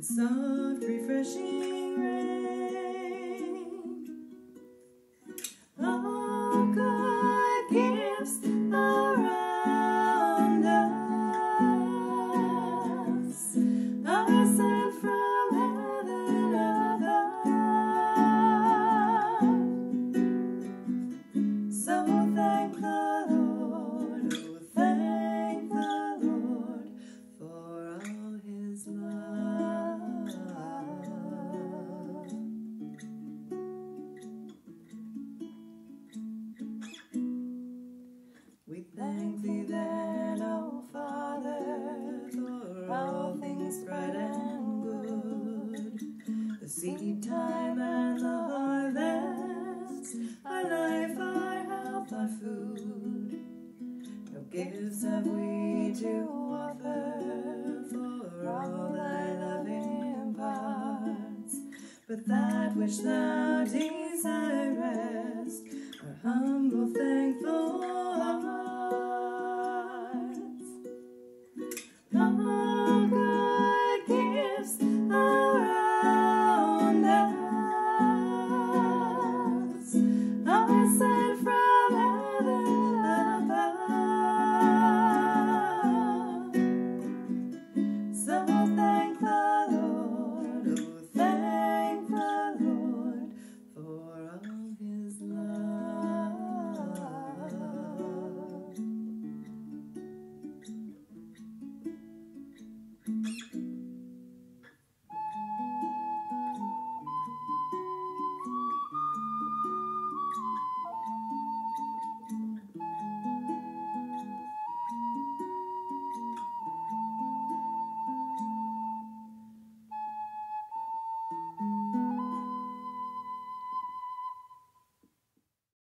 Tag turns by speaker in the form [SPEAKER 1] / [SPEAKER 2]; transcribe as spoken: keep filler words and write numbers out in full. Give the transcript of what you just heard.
[SPEAKER 1] and soft refreshing rain. All good gifts around us are sent from heaven above. So thank the Lord, oh thank the Lord for all his love. We thank thee then, O Father, for all things bright and good, the seed time and the harvest, our life, our health, our food. No gifts have we to offer, for all thy love imparts, but that which thou desirest, our humble thankful